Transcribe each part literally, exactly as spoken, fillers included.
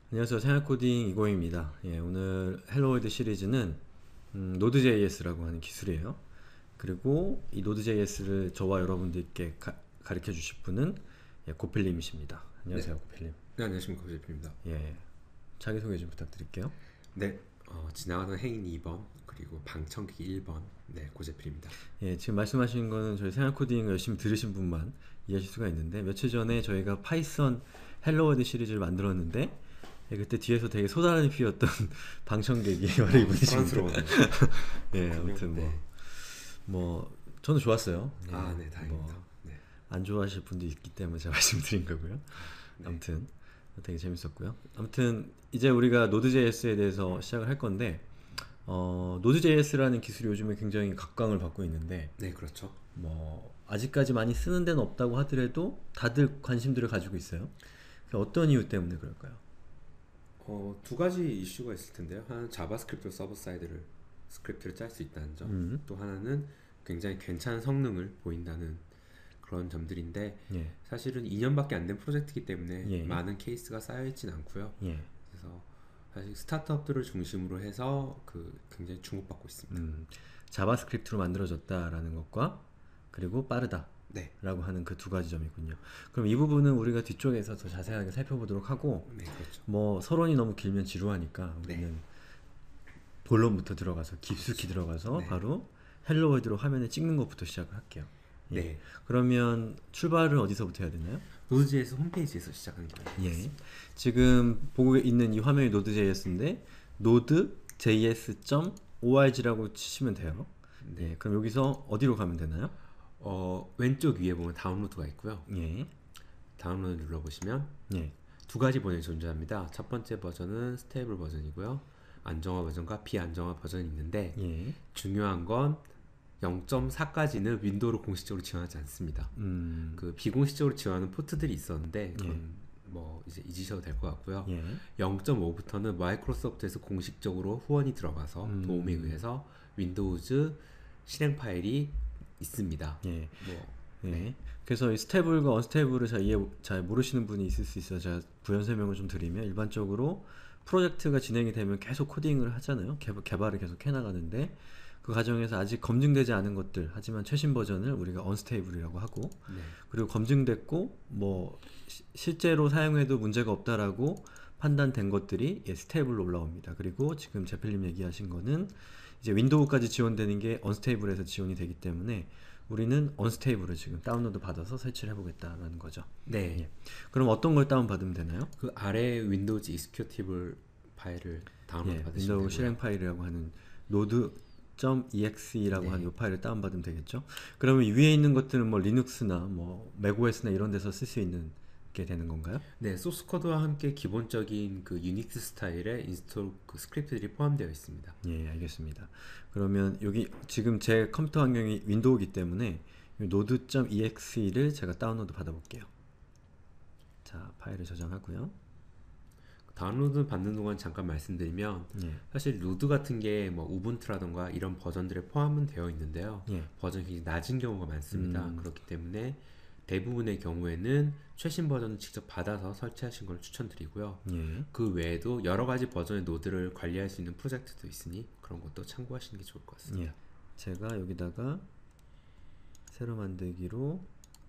안녕하세요. 생활코딩 이고입니다. 예, 오늘 헬로월드 시리즈는 음, 노드.제이에스라고 하는 기술이에요. 그리고 이 노드.제이에스를 저와 여러분들께 가, 가르쳐 주실 분은 예, 고필님이십니다. 안녕하세요, 네, 고필님. 네 안녕하십니까 고재필입니다. 예, 자기소개 좀 부탁드릴게요. 네, 어, 지나가는 행인 이 번 그리고 방청객 일 번 네 고재필입니다. 예, 지금 말씀하신 거는 저희 생활코딩 열심히 들으신 분만 이해하실 수가 있는데, 며칠 전에 저희가 파이썬 헬로월드 시리즈를 만들었는데 예, 그때 뒤에서 되게 소란을 피웠던 방청객이 바로 어, 이분이십니다. 소란스러워요. 예, 아무튼 뭐, 네. 뭐 저는 좋았어요. 예, 아, 네, 다행입니다. 뭐, 네, 안 좋아하실 분도 있기 때문에 제가 말씀드린 거고요. 네, 아무튼 되게 재밌었고요. 아무튼 이제 우리가 노드.제이에스에 대해서 시작을 할 건데, 어, 노드.제이에스라는 기술이 요즘에 굉장히 각광을 받고 있는데, 네, 그렇죠. 뭐 아직까지 많이 쓰는 데는 없다고 하더라도 다들 관심들을 가지고 있어요. 그게 어떤 이유 때문에 그럴까요? 어, 두 가지 이슈가 있을 텐데요. 하나는 자바스크립트 서버 사이드를 스크립트를 짤 수 있다는 점, 음, 또 하나는 굉장히 괜찮은 성능을 보인다는 그런 점들인데 예, 사실은 이 년밖에 안 된 프로젝트이기 때문에 예, 많은 케이스가 쌓여 있진 않고요. 예. 그래서 사실 스타트업들을 중심으로 해서 그 굉장히 주목받고 있습니다. 음, 자바스크립트로 만들어졌다라는 것과 그리고 빠르다 네, 라고 하는 그 두 가지 점이군요. 그럼 이 부분은 우리가 뒤쪽에서 더 자세하게 살펴보도록 하고, 네, 그렇죠. 뭐 서론이 너무 길면 지루하니까 네, 우리는 본론부터 들어가서 깊숙이 들어가서 네, 바로 헬로 월드로 화면에 찍는 것부터 시작을 할게요. 예. 네. 그러면 출발을 어디서부터 해야 되나요? 노드지에스 홈페이지에서 시작하는 게 예. 맞습니다. 지금 보고 있는 이 화면이 노드.제이에스인데 노드.제이에스.org라고 치시면 돼요. 네. 예. 그럼 여기서 어디로 가면 되나요? 어, 왼쪽 위에 보면 다운로드가 있고요. 예. 다운로드 눌러보시면 예. 두 가지 버전이 존재합니다. 첫 번째 버전은 스테이블 버전이고요. 안정화 버전과 비안정화 버전이 있는데 예. 중요한 건 영 점 사까지는 윈도우로 공식적으로 지원하지 않습니다. 음. 그 비공식적으로 지원하는 포트들이 있었는데 그건 예. 뭐 이제 잊으셔도 될 것 같고요. 예. 영 점 오부터는 마이크로소프트에서 공식적으로 후원이 들어가서 음. 도움에 의해서 윈도우즈 실행 파일이 있습니다. 예. 뭐 예. 네. 그래서 이 스테이블과 언스테이블을 잘 이해 잘 모르시는 분이 있을 수 있어서 제가 부연 설명을 좀 드리면, 일반적으로 프로젝트가 진행이 되면 계속 코딩을 하잖아요. 개발, 개발을 계속 해나가는데 그 과정에서 아직 검증되지 않은 것들, 하지만 최신 버전을 우리가 언스테이블이라고 하고, 네. 그리고 검증됐고 뭐 시, 실제로 사용해도 문제가 없다라고 판단된 것들이 예, 스테이블로 올라옵니다. 그리고 지금 제필님 얘기하신 거는 이제 윈도우까지 지원되는 게 언스테이블에서 지원이 되기 때문에 우리는 언스테이블을 지금 다운로드 받아서 설치를 해보겠다라는 거죠. 네. 예. 그럼 어떤 걸 다운받으면 되나요? 그 아래 윈도우즈 익스큐티블 파일을 다운로드 예, 받으시면 윈도우 되고요. 실행 파일이라고 하는 노드.exe라고 네. 하는 이 파일을 다운받으면 되겠죠. 그러면 이 위에 있는 것들은 뭐 리눅스나 뭐 맥오에스나 이런 데서 쓸 수 있는 게 되는 건가요? 네, 소스 코드와 함께 기본적인 그 유닉스 스타일의 인스톨 그 스크립트들이 포함되어 있습니다. 예, 알겠습니다. 그러면 여기 지금 제 컴퓨터 환경이 윈도우이기 때문에 노드.exe를 제가 다운로드 받아볼게요. 자, 파일을 저장하고요. 다운로드 받는 동안 잠깐 말씀드리면 예, 사실 루드 같은 게 뭐 우분투라던가 이런 버전들에 포함은 되어 있는데요. 예, 버전이 굉장히 낮은 경우가 많습니다. 음. 그렇기 때문에 대부분의 경우에는 최신 버전을 직접 받아서 설치하신 걸 추천드리고요. 예, 그 외에도 여러 가지 버전의 노드를 관리할 수 있는 프로젝트도 있으니 그런 것도 참고하시는 게 좋을 것 같습니다. 예. 제가 여기다가 새로 만들기로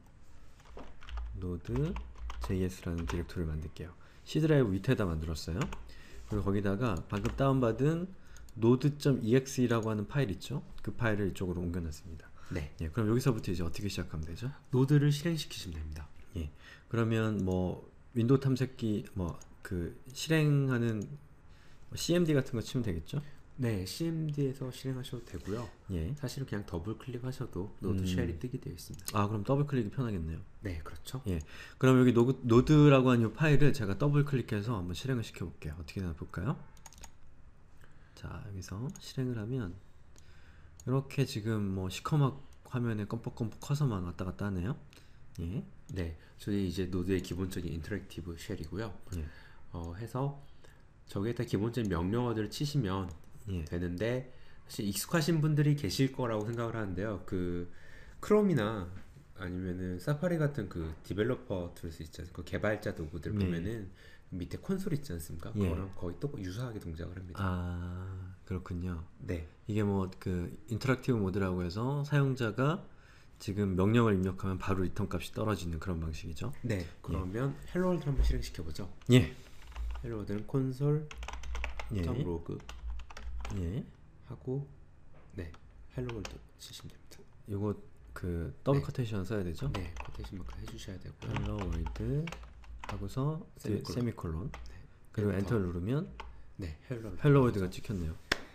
노드.제이에스라는 디렉토리를 만들게요. C 드라이브 밑에다 만들었어요. 그리고 거기다가 방금 다운받은 노드.exe라고 하는 파일 있죠? 그 파일을 이쪽으로 옮겨놨습니다. 네, 예, 그럼 여기서부터 이제 어떻게 시작하면 되죠? 노드를 실행시키시면 됩니다. 예, 그러면 뭐 윈도우 탐색기 뭐 그 실행하는 씨엠디 같은 거 치면 되겠죠? 네, 씨엠디에서 실행하셔도 되고요. 예. 사실은 그냥 더블 클릭하셔도 노드 음. 쉘이 뜨게 되어 있습니다. 아, 그럼 더블 클릭이 편하겠네요. 네, 그렇죠. 예. 그럼 여기 노드, 노드라고 하는 이 파일을 제가 더블 클릭해서 한번 실행을 시켜 볼게요. 어떻게 되나 볼까요? 자, 여기서 실행을 하면 이렇게 지금 뭐 시커멓 화면에 껌뻑껌뻑 커서만 왔다 갔다 하네요. 예. 네, 저희 이제 노드의 기본적인 인터랙티브 쉘이고요. 예. 어, 해서 저기에다 기본적인 명령어들을 치시면 예. 되는데 사실 익숙하신 분들이 계실 거라고 생각을 하는데요. 그 크롬이나 아니면은 사파리 같은 그 디벨로퍼 툴스 있잖아요. 그 개발자 도구들 네. 보면은 밑에 콘솔 있지 않습니까? 예. 그거랑 거의 또 유사하게 동작을 합니다. 아 그렇군요. 네, 이게 뭐 그 인터랙티브 모드라고 해서 사용자가 지금 명령을 입력하면 바로 리턴 값이 떨어지는 그런 방식이죠. 네. 그러면 헬로월드 한번 실행시켜 보죠. 예. 헬로월드는 콘솔 예. 점 로그 예. 하고 네 헬로월드 치시면 됩니다. 요거 그 더블 네. 커테이션 써야 되죠? 네, 코테이션 마크 해주셔야 되고요. 헬로 월드 하고서 뒤에 세미콜론. 세미콜론 그리고 엔터. 엔터 누르면 네, 헬로 헬로 월드가 찍혔네요.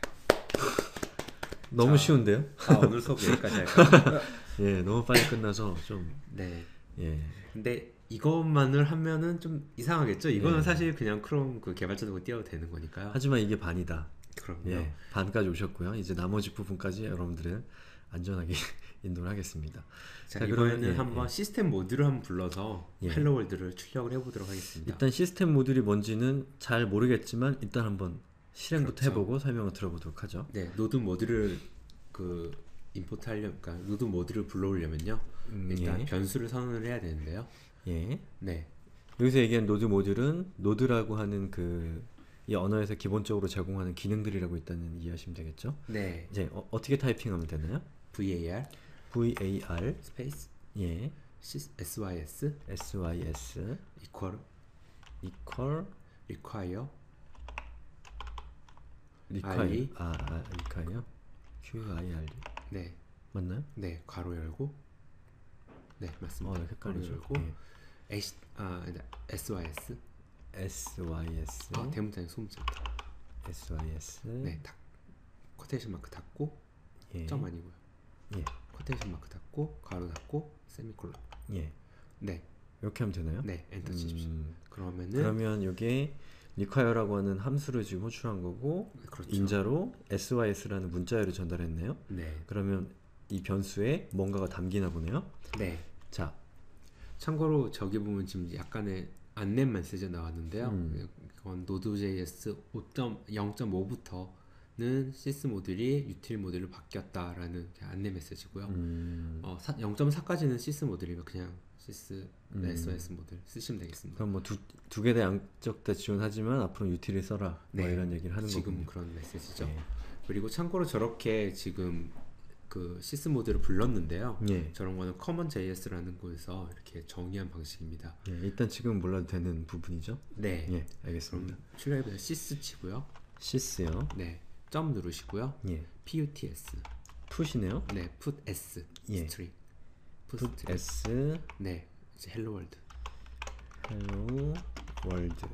너무 자. 쉬운데요? 아, 오늘 수업 여기까지 할까요? 예, 너무 빨리 끝나서 좀 네. 예. 근데 이것만을 하면은 좀 이상하겠죠? 이거는 네. 사실 그냥 크롬 그 개발자도 띄워도 되는 거니까요. 하지만 이게 반이다. 그럼요. 예, 반까지 오셨고요. 이제 나머지 부분까지 여러분들을 안전하게 인도를 하겠습니다. 자, 자, 이번에는 그러면 예, 한번 예. 시스템 모드를 한번 불러서 예. 헬로월드를 출력을 해보도록 하겠습니다. 일단 시스템 모듈이 뭔지는 잘 모르겠지만 일단 한번 실행부터 그렇죠. 해보고 설명을 들어보도록 하죠. 네, 노드 모드를 그 임포트 하려, 그러니까 노드 모드를 불러오려면요, 음, 일단 예. 변수를 선언을 해야 되는데요. 예. 네, 여기서 얘기한 노드 모듈은 노드라고 하는 그 이 언어에서 기본적으로 제공하는 기능들이라고 있다는 이해하시면 되겠죠. 네, 이제 어, 어떻게 타이핑하면 되나요? var var 스페이스 예 sys sys equal equal require require I. 아, 아 require qir 네, 맞나요? 네, 괄호 열고 네, 어 맞습니다. 헷갈리죠. 괄호 열고 H, 아, 아니다, sys 예. sys 아, 대문자에 소문자입니다. sys 네, 닫 코테이션 마크 닫고 예. 점 아니고요. 예. 코테이션 마크 닫고 괄호 닫고 세미콜론. 예. 네, 이렇게 하면 되나요? 네, 엔터 치십시오. 음, 그러면은 그러면 이게 require라고 하는 함수를 지금 호출한 거고 그렇죠. 인자로 sys라는 문자열을 전달했네요. 네, 그러면 이 변수에 뭔가가 담기나 보네요. 네. 자, 참고로 저기 보면 지금 약간의 안내 메시지 나왔는데요. 음. 이건 노드.js 영 점 오부터는 시스 모듈이 유틸 모듈로 바뀌었다라는 안내 메시지고요. 음, 어, 영 점 사까지는 시스 모듈이면 그냥 시스 음. 에스오에스 모듈 쓰시면 되겠습니다. 그럼 뭐 두 두 개 다 양쪽 다 지원하지만 앞으로 유틸을 써라. 뭐 네, 이런 얘기를 하는 지금 거군요. 그런 메시지죠. 예. 그리고 참고로 저렇게 지금 그 시스 모듈을 불렀는데요. 예. 저런 거는 커먼 제이에스라는 곳에서 이렇게 정의한 방식입니다. 예, 일단 지금 몰라도 되는 부분이죠. 네. 예, 알겠습니다. 그럼 출력해보세요. 시스 치고요. 시스요. 네. 점 누르시고요. 예. puts. 풋이네요. 네. put s. 예. string. put put string. s 네. 이제 헬로 월드. hello world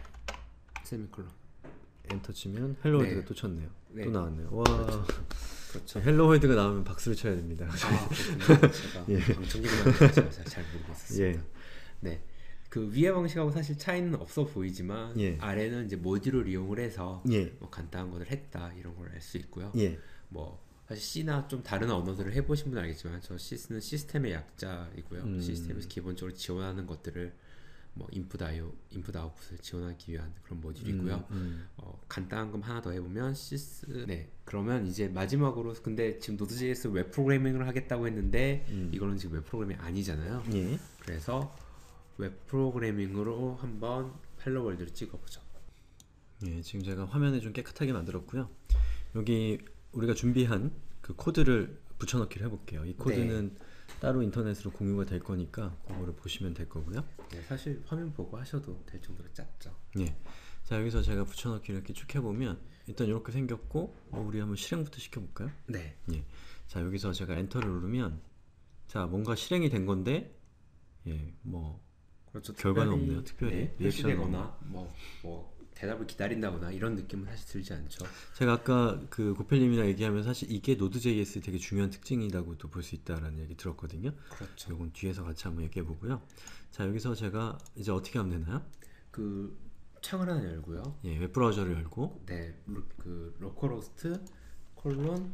세미콜론. 엔터 치면 헬로 월드가 네. 또 쳤네요. 네. 또 나왔네요. 와. 그렇죠. 헬로 월드가 나오면 박수를 쳐야 됩니다. 아, 그렇군요. 제가 예. 방청객이라는 제가 잘, 잘 모르겠었습니다. 예. 네. 그 위의 방식하고 사실 차이는 없어 보이지만 예. 아래는 이제 모듈을 이용을 해서 예. 뭐 간단한 것을 했다 이런 걸 알 수 있고요. 예. 뭐 사실 C나 좀 다른 언어들을 해보신 분은 알겠지만 저 C는 시스템의 약자이고요. 음. 시스템에서 기본적으로 지원하는 것들을 뭐 인풋 아이오, 인풋 아웃풋을 지원하기 위한 그런 모듈이고요. 음, 음. 어, 간단한 거 하나 더 해보면 시스 네 그러면 이제 마지막으로 근데 지금 노드.js 웹 프로그래밍을 하겠다고 했는데 음. 이거는 지금 웹 프로그래밍이 아니잖아요. 예. 그래서 웹 프로그래밍으로 한번 헬로 월드를 찍어보죠. 예, 지금 제가 화면을 좀 깨끗하게 만들었고요. 여기 우리가 준비한 그 코드를 붙여넣기를 해볼게요. 이 코드는 따로 인터넷으로 공유가 될 거니까 그거를 보시면 될 거고요. 네, 사실 화면 보고 하셔도 될 정도로 짧죠. 예. 자, 여기서 제가 붙여넣기를 이렇게 쭉 해보면 일단 이렇게 생겼고 어, 우리 한번 실행부터 시켜볼까요? 네. 예. 자, 여기서 제가 엔터를 누르면 자, 뭔가 실행이 된 건데 예, 뭐 그렇죠. 결과는 특별히, 없네요. 특별히 네, 리액션은 표시되거나 뭐, 뭐 대답을 기다린다거나 이런 느낌은 사실 들지 않죠. 제가 아까 그 고펠님이랑 얘기하면서 사실 이게 노드.js 되게 중요한 특징이라고도 볼 수 있다라는 얘기 들었거든요. 그렇죠. 이건 뒤에서 같이 한번 얘기해 보고요. 자, 여기서 제가 이제 어떻게 하면 되나요? 그 창을 하나 열고요. 예, 웹브라우저를 열고 네, 로, 그 로컬호스트 콜론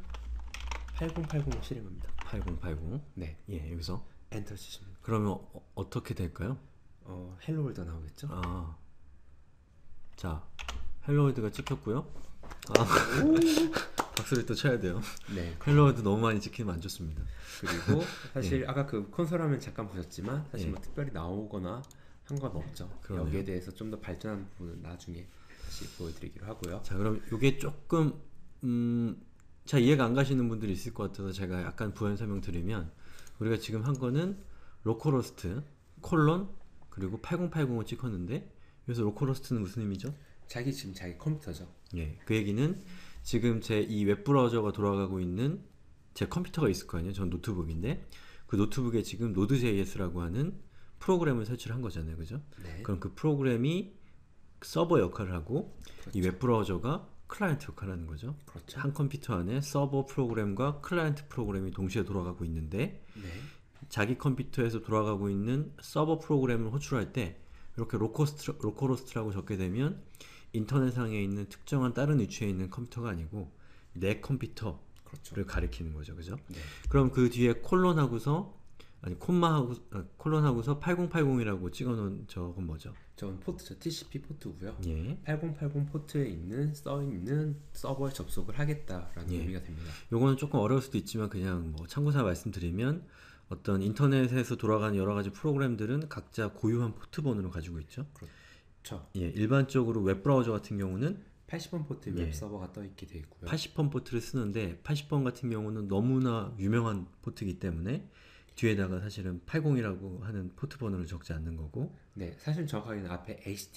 팔공팔공 실행합니다. 팔공팔공. 네, 예, 여기서 엔터 치시면 그러면 어, 어떻게 될까요? 어 헬로 월드 나오겠죠? 아, 자, 헬로월드가 찍혔고요. 아, 박수를 또 쳐야 돼요. 네. 헬로월드 너무 많이 찍히면 안 좋습니다. 그리고 사실 아까 그 콘솔 화면 잠깐 보셨지만 사실 예. 뭐 특별히 나오거나 한 상관없죠. 그러네요. 여기에 대해서 좀 더 발전한 부분은 나중에 다시 보여드리기로 하고요. 자, 그럼 이게 조금 음, 잘 이해가 안 가시는 분들이 있을 것 같아서 제가 약간 부연 설명 드리면, 우리가 지금 한 거는 로컬호스트 콜론 그리고 팔공팔공을 찍었는데, 여기서 로컬호스트는 무슨 의미죠? 자기 지금 자기 컴퓨터죠. 예, 그 얘기는 지금 제 이 웹브라우저가 돌아가고 있는 제 컴퓨터가 있을 거 아니에요. 전 노트북인데 그 노트북에 지금 노드.제이에스라고 하는 프로그램을 설치를 한 거잖아요, 그죠? 네. 그럼 그 프로그램이 서버 역할을 하고 그렇죠. 이 웹브라우저가 클라이언트 역할을 하는 거죠. 그렇죠. 한 컴퓨터 안에 서버 프로그램과 클라이언트 프로그램이 동시에 돌아가고 있는데, 네. 자기 컴퓨터에서 돌아가고 있는 서버 프로그램을 호출할 때 이렇게 로코스트, 로컬호스트라고 적게 되면 인터넷상에 있는 특정한 다른 위치에 있는 컴퓨터가 아니고 내 컴퓨터를 그렇죠. 가리키는 거죠, 그죠? 네. 그럼 그 뒤에 콜론하고서 아니 콤마하고 아, 콜론하고서 팔공팔공이라고 찍어놓은 저건 뭐죠? 저건 포트죠. 티씨피 포트고요. 예. 팔공팔공 포트에 있는 써 있는 서버에 접속을 하겠다라는 예. 의미가 됩니다. 요거는 조금 어려울 수도 있지만 그냥 뭐 참고사 말씀드리면, 어떤 인터넷에서 돌아가는 여러 가지 프로그램들은 각자 고유한 포트 번호를 가지고 있죠. 그렇죠. 예, 일반적으로 웹브라우저 같은 경우는 팔십 번 포트 예. 웹 서버가 떠 있게 되어 있고요. 팔십 번 포트를 쓰는데, 팔십 번 같은 경우는 너무나 유명한 포트이기 때문에 뒤에다가 사실은 팔십이라고 하는 포트 번호를 적지 않는 거고. 네, 사실 정확하게는 앞에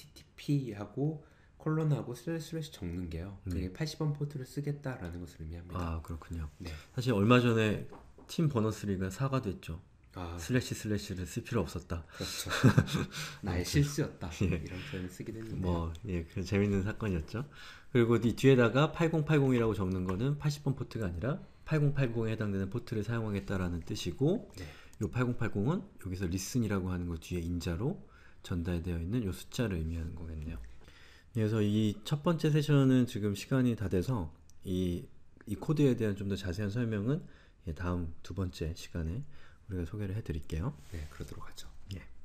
에이치티티피하고 콜론하고 슬래시 슬래시 적는 게요. 그게 팔십 번 포트를 쓰겠다라는 것을 의미합니다. 아, 그렇군요. 네. 사실 얼마 전에 팀 버너스리가 사과됐죠. 아, 슬래시 슬래시를 쓸 필요 없었다. 그렇죠. 나의 실수였다. 이런 표현을 쓰기도 했는데. 뭐, 예, 그 재밌는 사건이었죠. 그리고 이 뒤에다가 팔공팔공이라고 적는 거는 팔십 번 포트가 아니라 팔공팔공에 해당되는 포트를 사용하겠다라는 뜻이고, 네. 요 팔공팔공은 여기서 리슨이라고 하는 거 뒤에 인자로 전달되어 있는 요 숫자를 의미하는 거겠네요. 그래서 이 첫 번째 세션은 지금 시간이 다 돼서 이, 이 코드에 대한 좀 더 자세한 설명은 예, 다음 두 번째 시간에 우리가 소개를 해드릴게요. 네, 그러도록 하죠. 예.